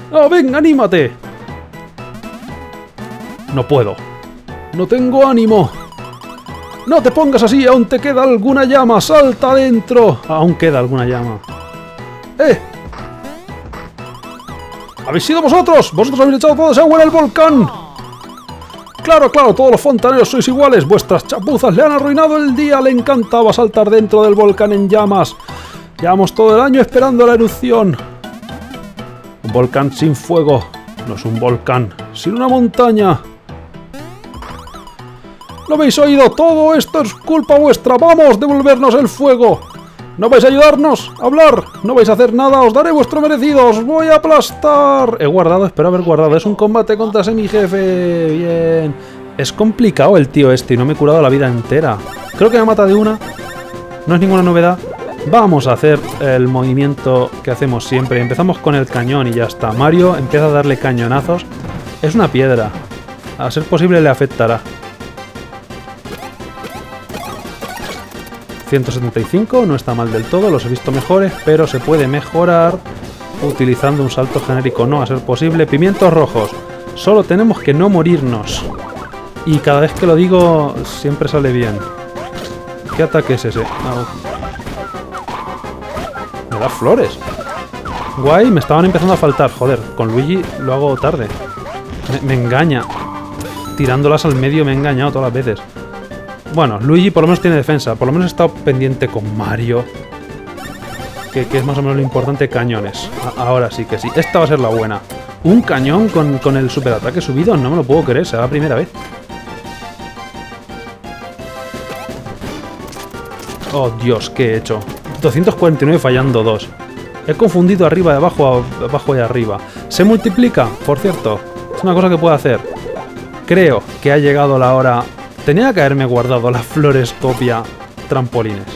¡Ah, ven, anímate! No puedo. No tengo ánimo. No te pongas así, aún te queda alguna llama. ¡Salta adentro! Aún queda alguna llama. ¡Eh! ¿Habéis sido vosotros? ¿Vosotros habéis echado toda esa agua en el volcán? Claro, claro, todos los fontaneros sois iguales. Vuestras chapuzas le han arruinado el día. Le encantaba saltar dentro del volcán en llamas. Llevamos todo el año esperando la erupción. Un volcán sin fuego. No es un volcán, sino una montaña. ¿No habéis oído? Todo esto es culpa vuestra. ¡Vamos, devolvernos el fuego! ¿No vais a ayudarnos a hablar? ¿No vais a hacer nada? Os daré vuestro merecido. ¡Os voy a aplastar! He guardado, espero haber guardado. Es un combate contra semijefe. Bien. Es complicado el tío este y no me he curado la vida entera. Creo que me mata de una. No es ninguna novedad. Vamos a hacer el movimiento que hacemos siempre. Empezamos con el cañón y ya está. Mario empieza a darle cañonazos. Es una piedra. A ser posible le afectará. 175, no está mal del todo, los he visto mejores, pero se puede mejorar utilizando un salto genérico, no a ser posible. Pimientos rojos, solo tenemos que no morirnos. Y cada vez que lo digo, siempre sale bien. ¿Qué ataque es ese? Me da flores. Guay, me estaban empezando a faltar. Joder, con Luigi lo hago tarde. Me engaña. Tirándolas al medio me he engañado todas las veces. Bueno, Luigi por lo menos tiene defensa. Por lo menos he estado pendiente con Mario. Que es más o menos lo importante. Cañones. Ahora sí que sí. Esta va a ser la buena. Un cañón con el superataque subido. No me lo puedo creer. Será la primera vez. Oh, Dios, ¿qué he hecho? 249 fallando 2. He confundido arriba de abajo, abajo y arriba. ¿Se multiplica? Por cierto. Es una cosa que puedo hacer. Creo que ha llegado la hora... Tenía que haberme guardado las flores copia trampolines.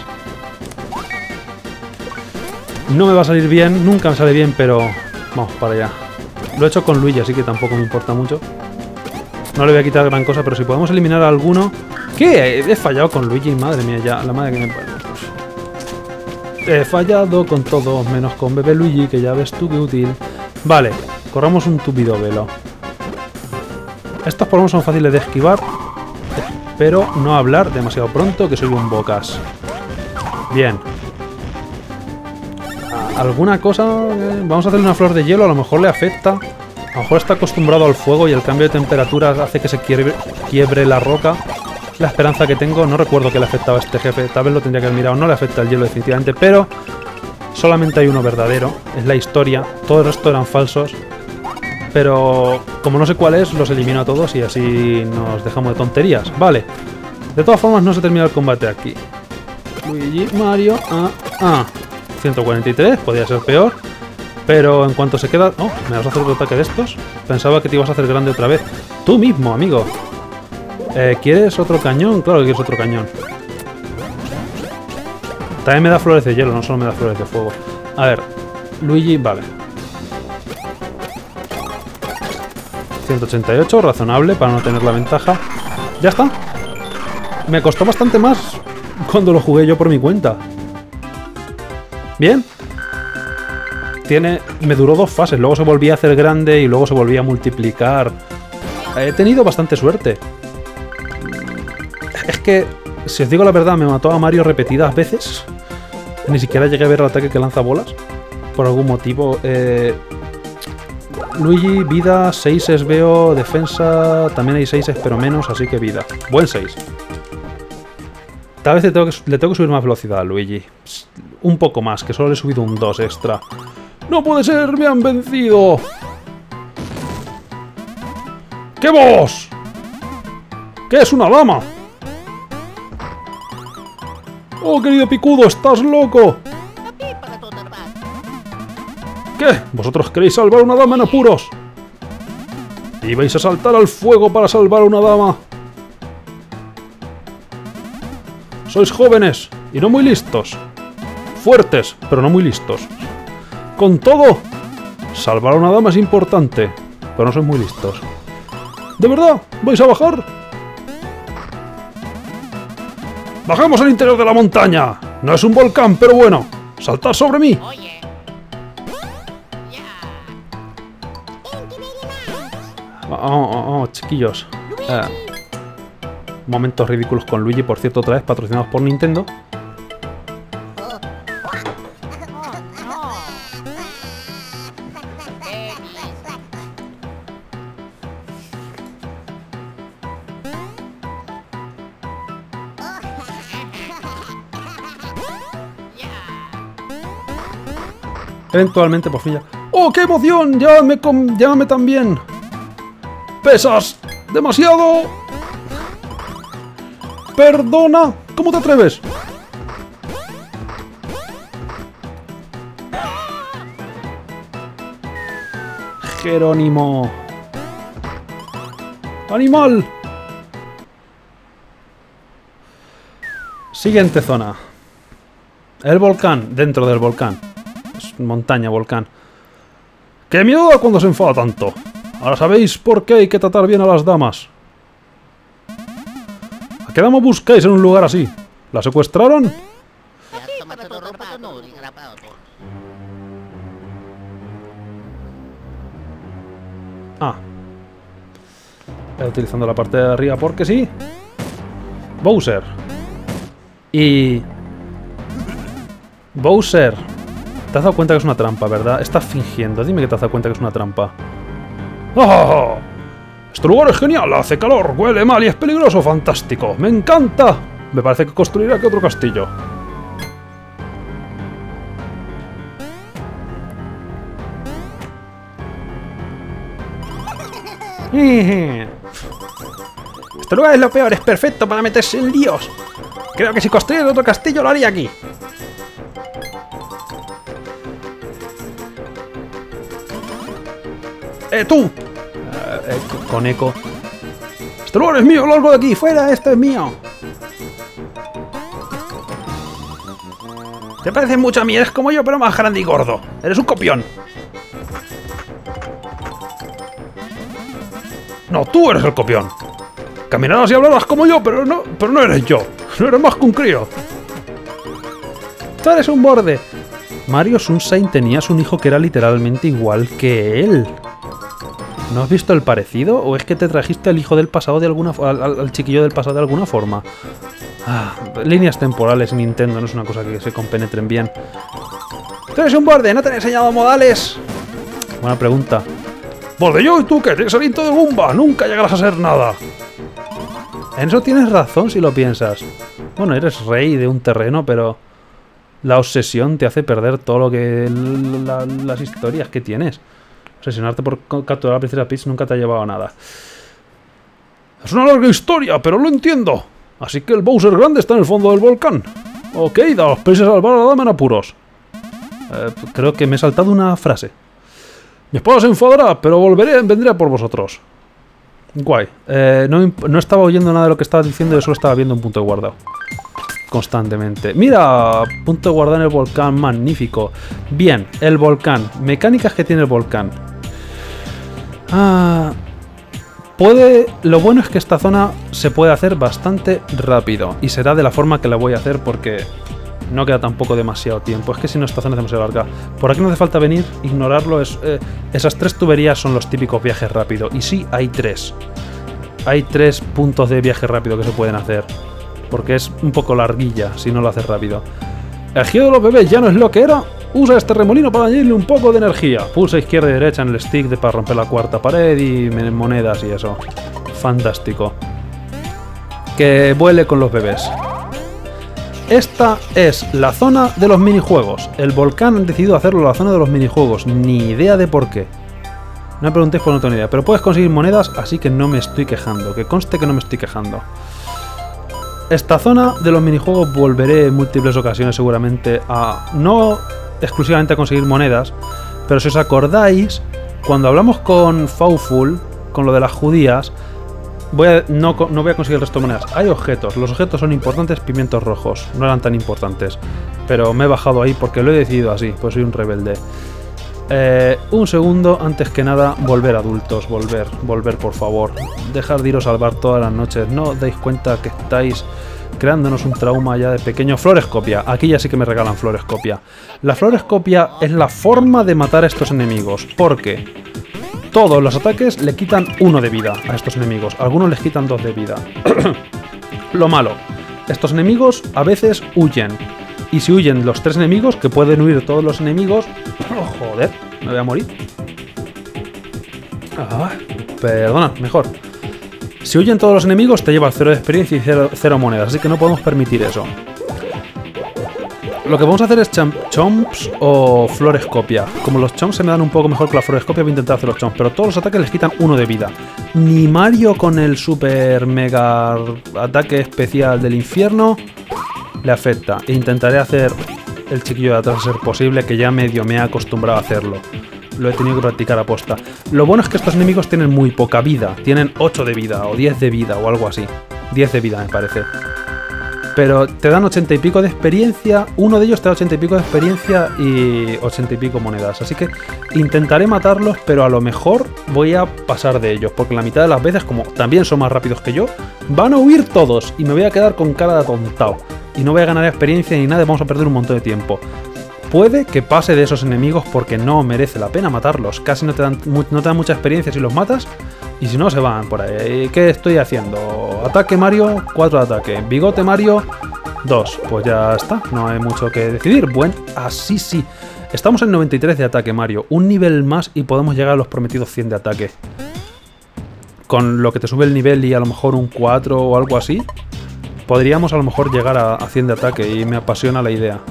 No me va a salir bien, nunca me sale bien, pero... Vamos para allá. Lo he hecho con Luigi, así que tampoco me importa mucho. No le voy a quitar gran cosa, pero si podemos eliminar a alguno... ¿Qué? He fallado con Luigi, madre mía, ya, la madre que me... He fallado con todos, menos con Bebé Luigi, que ya ves tú qué útil. Vale, corramos un tupido velo. Estos por lo menos son fáciles de esquivar. Pero no hablar demasiado pronto, que soy un bocas. Bien. ¿Alguna cosa? Vamos a hacerle una flor de hielo, a lo mejor le afecta. A lo mejor está acostumbrado al fuego y el cambio de temperatura hace que se quiebre la roca. La esperanza que tengo, no recuerdo que le afectaba a este jefe, tal vez lo tendría que haber mirado, no le afecta el hielo definitivamente, pero solamente hay uno verdadero, es la historia, todo el resto eran falsos. Pero como no sé cuál es, los elimino a todos y así nos dejamos de tonterías. Vale. De todas formas no se termina el combate aquí. Luigi, Mario... 143, podría ser peor. Pero en cuanto se queda... Oh, ¿me vas a hacer otro ataque de estos? Pensaba que te ibas a hacer grande otra vez. Tú mismo, amigo. ¿Quieres otro cañón? Claro que quieres otro cañón. También me da flores de hielo, no solo me da flores de fuego. A ver, Luigi, vale. 188, razonable para no tener la ventaja. Ya está. Me costó bastante más cuando lo jugué yo por mi cuenta. Bien. Me duró 2 fases, luego se volvía a hacer grande y luego se volvía a multiplicar. He tenido bastante suerte. Es que, si os digo la verdad, me mató a Mario repetidas veces. Ni siquiera llegué a ver el ataque que lanza bolas. Por algún motivo. Luigi, vida, 6 veo, defensa, también hay 6 pero menos, así que vida. Buen 6. Tal vez le tengo que subir más velocidad a Luigi. Un poco más, que solo le he subido un 2 extra. ¡No puede ser! ¡Me han vencido! ¿Qué vos? ¿Qué es una dama? ¡Oh, querido picudo! ¡Estás loco! ¿Qué? ¿Vosotros queréis salvar a una dama en apuros? ¿Y vais a saltar al fuego para salvar a una dama? Sois jóvenes y no muy listos. Fuertes, pero no muy listos. Con todo, salvar a una dama es importante, pero no sois muy listos. ¿De verdad? ¿Vais a bajar? ¡Bajamos al interior de la montaña! No es un volcán, pero bueno. ¡Saltad sobre mí! Chiquillos. Momentos ridículos con Luigi, por cierto, otra vez patrocinados por Nintendo. Eventualmente, por fin ya... ¡Oh, qué emoción! ¡Llámame también! ¡Pesas! ¡Demasiado! ¡Perdona! ¿Cómo te atreves? Jerónimo. ¡Animal! Siguiente zona. El volcán, dentro del volcán. Es montaña, volcán. ¡Qué miedo da cuando se enfada tanto! Ahora sabéis por qué hay que tratar bien a las damas. ¿A qué dama buscáis en un lugar así? ¿La secuestraron? Ah. Utilizando la parte de arriba porque sí. Bowser. Y... Bowser. Te has dado cuenta que es una trampa, ¿verdad? Estás fingiendo. Dime que te has dado cuenta que es una trampa. ¡Oh! Este lugar es genial. Hace calor, huele mal y es peligroso. Fantástico. ¡Me encanta! Me parece que construiré aquí otro castillo. Este lugar es lo peor. Es perfecto para meterse en líos. Creo que si construyera otro castillo lo haría aquí. ¡Tú! Con eco. ¡Este lugar es mío! ¡Largo de aquí! ¡Fuera! ¡Esto es mío! Te pareces mucho a mí. Eres como yo, pero más grande y gordo. Eres un copión. No, tú eres el copión. Caminarás y hablarás como yo, pero no eres yo. No eres más que un crío. Tú eres un borde. Mario Sunshine tenías un hijo que era literalmente igual que él. ¿No has visto el parecido? ¿O es que te trajiste al hijo del pasado de alguna al chiquillo del pasado de alguna forma? Ah, líneas temporales en Nintendo no es una cosa que se compenetren bien. ¿Tú eres un borde? ¿No te han enseñado modales? Buena pregunta. ¿Borde yo y tú qué? ¿Tienes aliento de Goomba? Nunca llegarás a ser nada. En eso tienes razón si lo piensas. Bueno, eres rey de un terreno, pero... la obsesión te hace perder todo lo que... las historias que tienes. Obsesionarte por capturar a la princesa Peach nunca te ha llevado a nada. Es una larga historia, pero lo entiendo. Así que el Bowser grande está en el fondo del volcán. Ok, daos prisa a salvar a la dama en apuros. Creo que me he saltado una frase. Mi esposa se enfadará, pero vendré por vosotros. Guay. No estaba oyendo nada de lo que estabas diciendo, yo solo estaba viendo un punto de guardado. Constantemente. Mira, punto de guardado en el volcán, magnífico. Bien, el volcán. Mecánicas que tiene el volcán. Lo bueno es que esta zona se puede hacer bastante rápido. Y será de la forma que la voy a hacer porque no queda tampoco demasiado tiempo. Es que si no, esta zona es demasiado larga. Por aquí no hace falta venir, ignorarlo. Esas tres tuberías son los típicos viajes rápidos. Y sí, hay tres. Hay tres puntos de viaje rápido que se pueden hacer. Porque es un poco larguilla si no lo haces rápido. El giro de los bebés ya no es lo que era. Usa este remolino para añadirle un poco de energía. Pulsa izquierda y derecha en el stick para romper la cuarta pared y monedas y eso. Fantástico. Que vuele con los bebés. Esta es la zona de los minijuegos. El volcán han decidido hacerlo la zona de los minijuegos. Ni idea de por qué. No me preguntéis por no tengo ni idea. Pero puedes conseguir monedas, así que no me estoy quejando. Que conste que no me estoy quejando. Esta zona de los minijuegos volveré en múltiples ocasiones seguramente a... no exclusivamente a conseguir monedas, pero si os acordáis, cuando hablamos con Fawful, con lo de las judías, no voy a conseguir el resto de monedas. Hay objetos, los objetos son importantes, pimientos rojos, no eran tan importantes, pero me he bajado ahí porque lo he decidido así, pues soy un rebelde. Un segundo, antes que nada, volver adultos, volver por favor. Dejar de iros a salvar todas las noches, no os dais cuenta que estáis creándonos un trauma ya de pequeño. Florescopia, aquí ya sí que me regalan florescopia. La florescopia es la forma de matar a estos enemigos, porque Todos los ataques le quitan 1 de vida a estos enemigos. Algunos les quitan 2 de vida. Lo malo, estos enemigos a veces huyen. Y si huyen los 3 enemigos, que pueden huir todos los enemigos... Oh, joder, me voy a morir. Ah, perdona, mejor. Si huyen todos los enemigos, te lleva 0 de experiencia y 0 monedas. Así que no podemos permitir eso. Lo que vamos a hacer es chomps o florescopia. Como los chomps se me dan un poco mejor que la florescopia, voy a intentar hacer los chomps. Pero todos los ataques les quitan 1 de vida. Ni Mario con el super mega ataque especial del infierno le afecta. E intentaré hacer el chiquillo de atrás a ser posible, que ya medio me he acostumbrado a hacerlo. Lo he tenido que practicar a posta. Lo bueno es que estos enemigos tienen muy poca vida. Tienen 8 de vida o 10 de vida o algo así. 10 de vida me parece. Pero te dan 80 y pico de experiencia. Uno de ellos te da 80 y pico de experiencia y 80 y pico monedas. Así que intentaré matarlos, pero a lo mejor voy a pasar de ellos. Porque la mitad de las veces, como también son más rápidos que yo, van a huir todos. Y me voy a quedar con cara de atontado. Y no voy a ganar experiencia ni nada, vamos a perder un montón de tiempo. Puede que pase de esos enemigos porque no merece la pena matarlos. Casi no te dan mucha experiencia si los matas. Y si no, se van por ahí. ¿Qué estoy haciendo? Ataque Mario, 4 de ataque. Bigote Mario, 2. Pues ya está, no hay mucho que decidir. Bueno, así sí. Estamos en 93 de ataque Mario. Un nivel más y podemos llegar a los prometidos 100 de ataque. Con lo que te sube el nivel y a lo mejor un 4 o algo así, podríamos a lo mejor llegar a 100 de ataque y me apasiona la idea.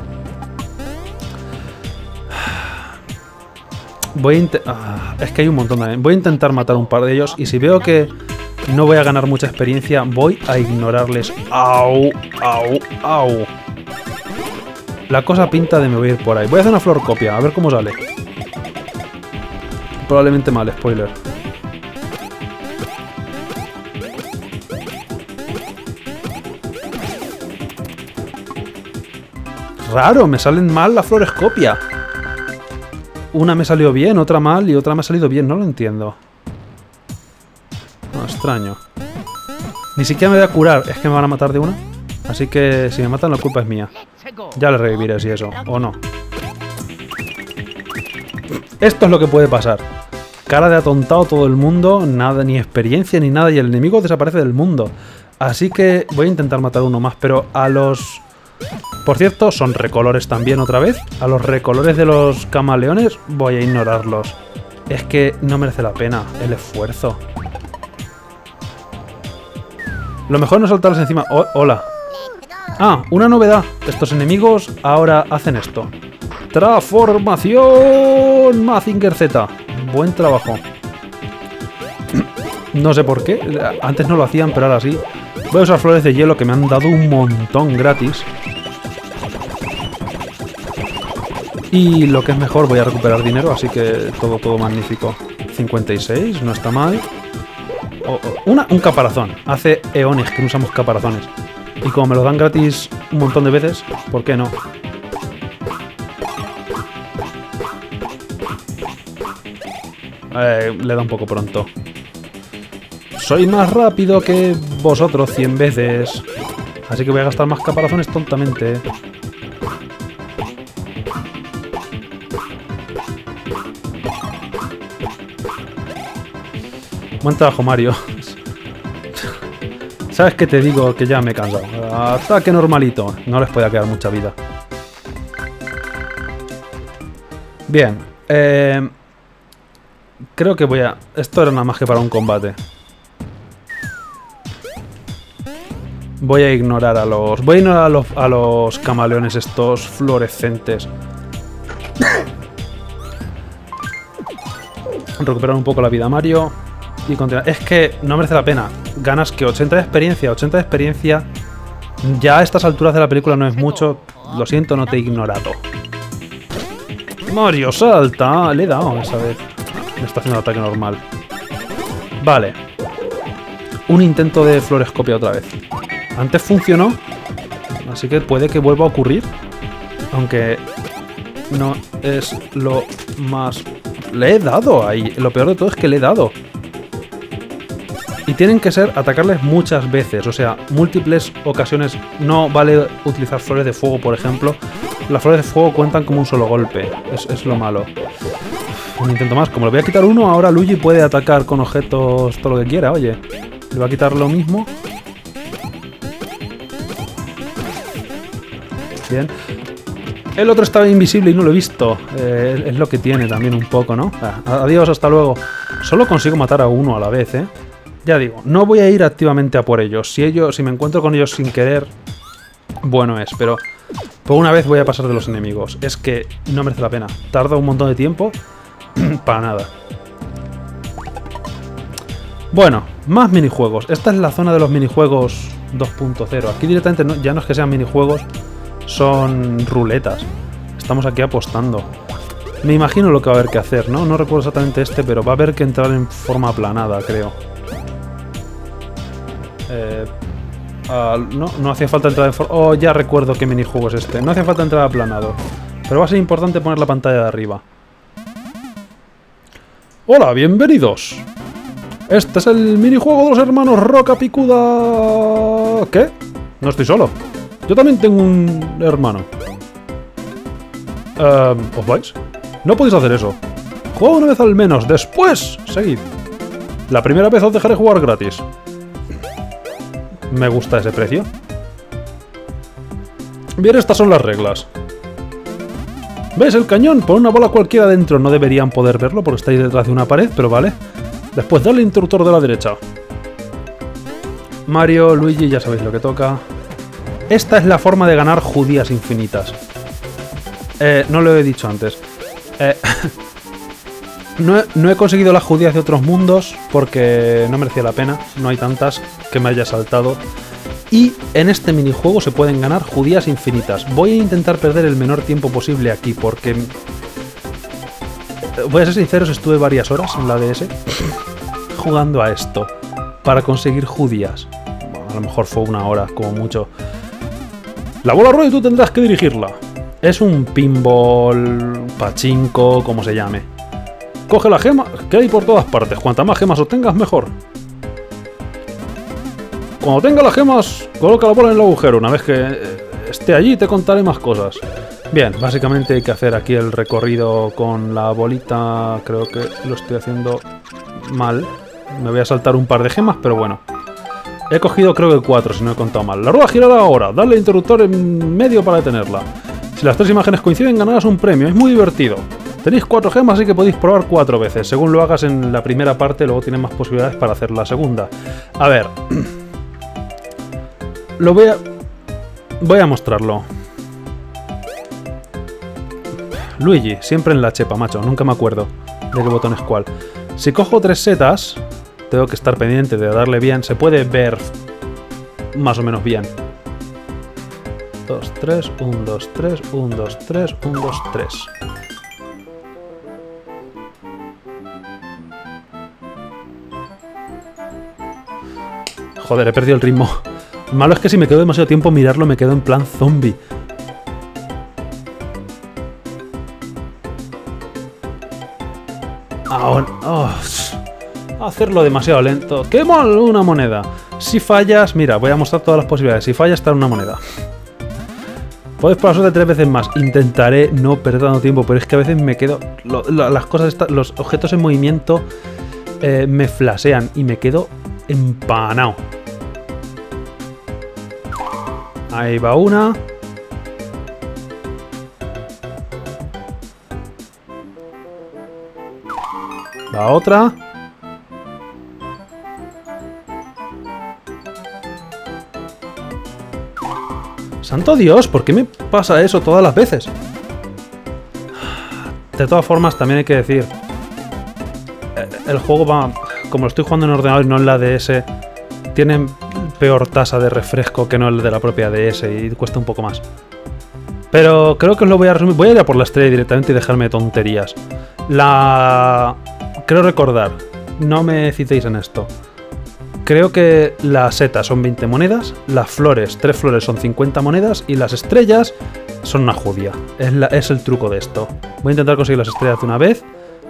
Es que hay un montón también. Voy a intentar matar un par de ellos y si veo que no voy a ganar mucha experiencia, voy a ignorarles. ¡Au! ¡Au! ¡Au! La cosa pinta de me voy a ir por ahí. Voy a hacer una flor copia, a ver cómo sale. Probablemente mal, spoiler. Raro, me salen mal la florescopia. Una me salió bien, otra mal y otra me ha salido bien. No lo entiendo. No, extraño. Ni siquiera me voy a curar. Es que me van a matar de una. Así que si me matan la culpa es mía. Ya le reviviré si eso. O no. Esto es lo que puede pasar. Cara de atontado todo el mundo. Nada, ni experiencia ni nada. Y el enemigo desaparece del mundo. Así que voy a intentar matar uno más. Pero a los... Por cierto, son recolores también otra vez. A los recolores de los camaleones voy a ignorarlos. Es que no merece la pena el esfuerzo. Lo mejor no es saltarles encima. Oh, hola. Ah, una novedad. Estos enemigos ahora hacen esto. Transformación Mazinger Z. Buen trabajo. No sé por qué. Antes no lo hacían, pero ahora sí. Voy a usar flores de hielo que me han dado un montón gratis. Y lo que es mejor, voy a recuperar dinero, así que todo magnífico. 56, no está mal. Un caparazón. Hace eones que no usamos caparazones. Y como me lo dan gratis un montón de veces, ¿por qué no? Le da un poco pronto. Soy más rápido que vosotros 100 veces. Así que voy a gastar más caparazones tontamente. Buen trabajo, Mario. ¿Sabes qué te digo? Que ya me he cansado. Ataque normalito. No les puede quedar mucha vida. Bien. Creo que voy a... Esto era nada más que para un combate. Voy a ignorar a los... Voy a ignorar a los camaleones estos fluorescentes. Recuperar un poco la vida a Mario. Y continuar. Es que no merece la pena. Ganas que 80 de experiencia. 80 de experiencia. Ya a estas alturas de la película no es mucho. Lo siento, no te he ignorado. Mario, salta. Le he dado esa vez. Me está haciendo el ataque normal. Vale. Un intento de florescopia otra vez. Antes funcionó. Así que puede que vuelva a ocurrir. Aunque no es lo más... Le he dado ahí. Lo peor de todo es que le he dado. Y tienen que ser atacarles muchas veces. O sea, múltiples ocasiones. No vale utilizar flores de fuego, por ejemplo. Las flores de fuego cuentan como un solo golpe. Es lo malo. Un intento más. Como le voy a quitar uno, ahora Luigi puede atacar con objetos todo lo que quiera, oye. Le voy a quitar lo mismo. Bien. El otro estaba invisible y no lo he visto. Es lo que tiene también un poco, ¿no? Adiós, hasta luego. Solo consigo matar a uno a la vez, ¿eh? Ya digo, no voy a ir activamente a por ellos. Si me encuentro con ellos sin querer, bueno es, pero por una vez voy a pasar de los enemigos. Es que no merece la pena. Tarda un montón de tiempo para nada. Bueno, más minijuegos. Esta es la zona de los minijuegos 2.0. Aquí directamente ya no es que sean minijuegos, son ruletas. Estamos aquí apostando. Me imagino lo que va a haber que hacer, ¿no? No recuerdo exactamente pero va a haber que entrar en forma aplanada, creo. No hacía falta entrar en forma... Oh, ya recuerdo qué minijuego es este. No hacía falta entrar aplanado. Pero va a ser importante poner la pantalla de arriba. Hola, bienvenidos. Este es el minijuego de los hermanos Roca Picuda... ¿Qué? No estoy solo. Yo también tengo un hermano. ¿Os vais? No podéis hacer eso. Juega una vez al menos. Después, seguid. La primera vez os dejaré jugar gratis. Me gusta ese precio. Bien, estas son las reglas. ¿Ves el cañón? Pon una bola cualquiera dentro. No deberían poder verlo porque estáis detrás de una pared, pero vale. Después dale al interruptor de la derecha. Mario, Luigi, ya sabéis lo que toca. Esta es la forma de ganar judías infinitas. No lo he dicho antes. No he conseguido las judías de otros mundos porque no merecía la pena. No hay tantas que me haya saltado. Y en este minijuego se pueden ganar judías infinitas. Voy a intentar perder el menor tiempo posible aquí porque... Voy a ser sinceros, estuve varias horas en la DS jugando a esto para conseguir judías. Bueno, a lo mejor fue una hora, como mucho. La bola rueda y tú tendrás que dirigirla. Es un pinball, pachinko, como se llame. Coge la gema que hay por todas partes. Cuanta más gemas obtengas, mejor. Cuando tenga las gemas, coloca la bola en el agujero. Una vez que esté allí, te contaré más cosas. Bien, básicamente hay que hacer aquí el recorrido con la bolita. Creo que lo estoy haciendo mal. Me voy a saltar un par de gemas, pero bueno. He cogido creo que 4, si no he contado mal. La rueda girará ahora. Dale al interruptor en medio para detenerla. Si las 3 imágenes coinciden, ganarás un premio. Es muy divertido. Tenéis 4 gemas, así que podéis probar 4 veces. Según lo hagas en la primera parte, luego tienes más posibilidades para hacer la segunda. A ver. Voy a mostrarlo. Luigi, siempre en la chepa, macho. Nunca me acuerdo de qué botón es cuál. Si cojo 3 setas, tengo que estar pendiente de darle bien. Se puede ver más o menos bien. 2, 3, 1, 2, 3, 1, 2, 3, 1, 2, 3. Joder, he perdido el ritmo. Malo es que si me quedo demasiado tiempo mirarlo, me quedo en plan zombie. Hacerlo demasiado lento. ¡Qué mal! Una moneda. Si fallas, mira, voy a mostrar todas las posibilidades. Si fallas, está una moneda. Puedes probar suerte 3 veces más. Intentaré no perder tanto tiempo, pero es que a veces me quedo... las cosas, los objetos en movimiento me flashean y me quedo empanado. Ahí va una. Va otra. ¡Santo Dios! ¿Por qué me pasa eso todas las veces? De todas formas, también hay que decir... el juego va... Como lo estoy jugando en ordenador y no en la DS, tiene peor tasa de refresco que no el de la propia DS y cuesta un poco más. Pero creo que os lo voy a resumir. Voy a ir a por la estrella directamente y dejarme de tonterías. Creo recordar, no me citéis en esto. Creo que las setas son 20 monedas, las flores, 3 flores son 50 monedas y las estrellas son una judía. Es el truco de esto. Voy a intentar conseguir las estrellas de una vez.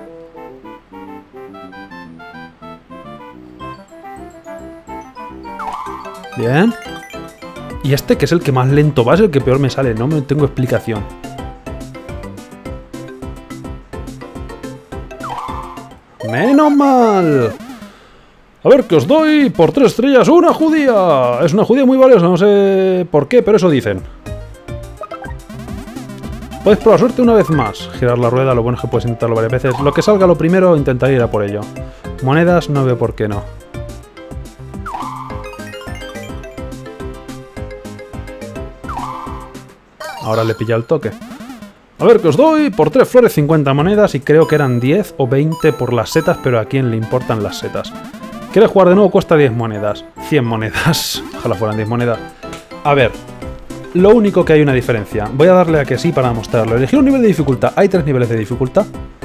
Bien. Y este, que es el que más lento va, es el que peor me sale. No me tengo explicación. ¡Menos mal! A ver, que os doy por 3 estrellas una judía. Es una judía muy valiosa, no sé por qué, pero eso dicen. Puedes probar suerte una vez más. Girar la rueda, lo bueno es que puedes intentarlo varias veces. Lo que salga lo primero, intentaré ir a por ello. Monedas, no veo por qué no. Ahora le pilla el toque. A ver, que os doy por 3 flores 50 monedas y creo que eran 10 o 20 por las setas, pero a quién le importan las setas. ¿Quieres jugar de nuevo? Cuesta 10 monedas. 100 monedas. Ojalá fueran 10 monedas. A ver, lo único que hay una diferencia. Voy a darle a que sí para mostrarlo. Elegir un nivel de dificultad. Hay 3 niveles de dificultad.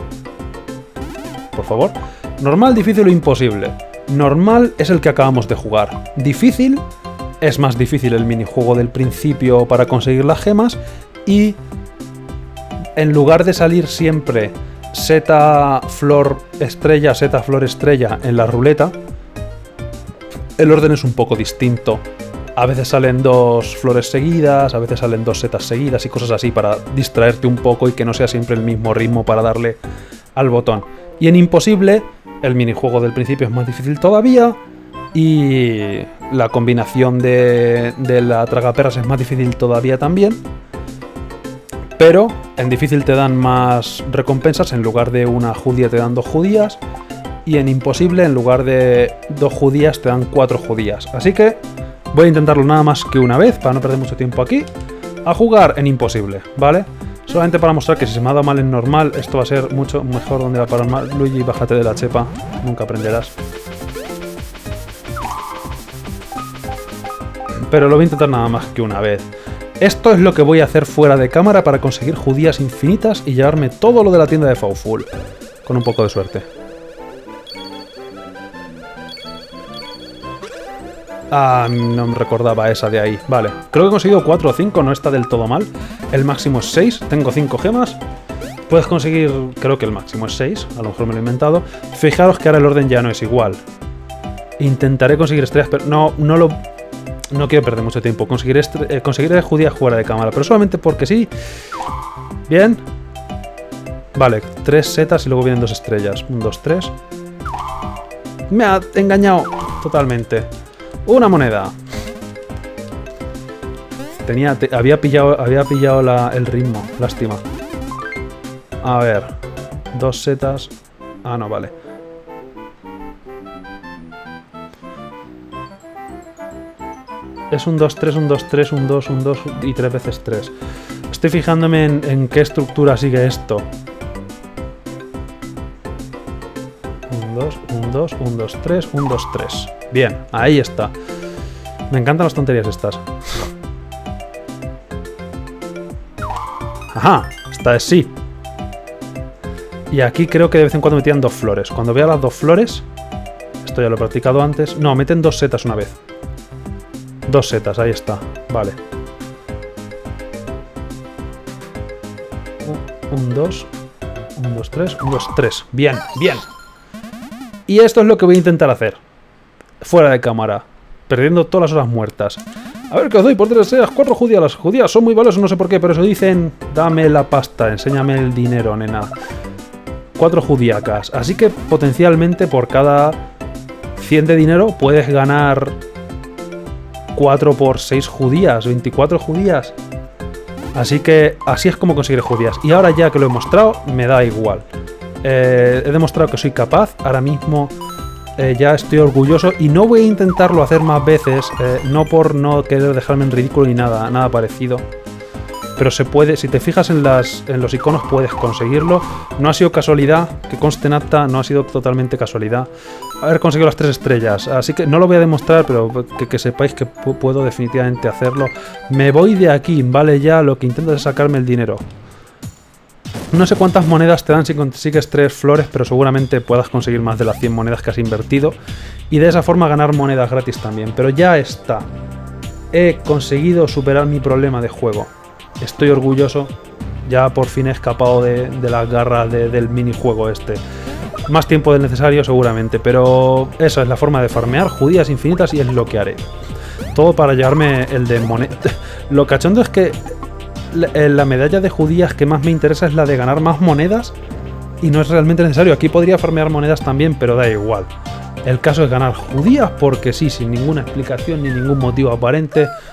Por favor. Normal, difícil o imposible. Normal es el que acabamos de jugar. Difícil es más difícil el minijuego del principio para conseguir las gemas. Y en lugar de salir siempre seta, flor, estrella, seta, flor, estrella en la ruleta, el orden es un poco distinto. A veces salen 2 flores seguidas, a veces salen 2 setas seguidas y cosas así para distraerte un poco y que no sea siempre el mismo ritmo para darle al botón. Y en imposible, el minijuego del principio es más difícil todavía y la combinación de la tragaperras es más difícil todavía también. Pero en difícil te dan más recompensas, en lugar de una judía te dan 2 judías. Y en imposible, en lugar de 2 judías, te dan 4 judías. Así que voy a intentarlo nada más que una vez, para no perder mucho tiempo aquí, a jugar en imposible, ¿vale? Solamente para mostrar que si se me ha dado mal en normal, esto va a ser mucho mejor donde va a parar mal. Luigi, bájate de la chepa, nunca aprenderás. Pero lo voy a intentar nada más que una vez. Esto es lo que voy a hacer fuera de cámara para conseguir judías infinitas y llevarme todo lo de la tienda de Fawful. Con un poco de suerte. Ah, no me recordaba esa de ahí. Vale, creo que he conseguido 4 o 5, no está del todo mal. El máximo es 6, tengo 5 gemas. Puedes conseguir, creo que el máximo es 6, a lo mejor me lo he inventado. Fijaros que ahora el orden ya no es igual. Intentaré conseguir estrellas, pero no quiero perder mucho tiempo. Conseguiré judías fuera de cámara, pero solamente porque sí. Bien. Vale, 3 setas y luego vienen 2 estrellas. 1, 2, 3. Me ha engañado totalmente. Una moneda. Había pillado el ritmo. Lástima. A ver. 2 setas. Ah, no, vale. Es un 2, 3, un 2, 3, un 2, un 2 y 3 veces 3. Estoy fijándome en qué estructura sigue esto. Un 2, un 2, un 2, 3, un 2, 3. Bien, ahí está. Me encantan las tonterías estas. Ajá, esta es sí. Y aquí creo que de vez en cuando metían 2 flores. Cuando vea las 2 flores, esto ya lo he practicado antes. No, meten 2 setas una vez. 2 setas, ahí está. Vale. Un 2, un 2, 3, un 2, 3. Bien, bien. Y esto es lo que voy a intentar hacer. Fuera de cámara. Perdiendo todas las horas muertas. A ver, que os doy por 3 estrellas, 4 judías. Las judías son muy valiosas, no sé por qué, pero eso dicen, dame la pasta, enséñame el dinero, nena. 4 judíacas. Así que potencialmente por cada 100 de dinero puedes ganar 4 por 6 judías, 24 judías. Así que así es como conseguir judías. Y ahora ya que lo he mostrado, me da igual. He demostrado que soy capaz. Ahora mismo ya estoy orgulloso y no voy a intentarlo hacer más veces. No por no querer dejarme en ridículo ni nada parecido. Pero se puede, si te fijas en los iconos puedes conseguirlo. No ha sido casualidad, que conste en acta, no ha sido totalmente casualidad haber conseguido las 3 estrellas. Así que no lo voy a demostrar, pero que sepáis que puedo definitivamente hacerlo. Me voy de aquí, vale ya, lo que intento es sacarme el dinero. No sé cuántas monedas te dan si consigues 3 flores, pero seguramente puedas conseguir más de las 100 monedas que has invertido. Y de esa forma ganar monedas gratis también. Pero ya está. He conseguido superar mi problema de juego. Estoy orgulloso. Ya por fin he escapado de las garras del minijuego este. Más tiempo del necesario seguramente, pero esa es la forma de farmear judías infinitas y es lo que haré. Todo para llevarme el de moneda. Lo cachondo es que la medalla de judías que más me interesa es la de ganar más monedas y no es realmente necesario. Aquí podría farmear monedas también, pero da igual. El caso es ganar judías porque sí, sin ninguna explicación ni ningún motivo aparente.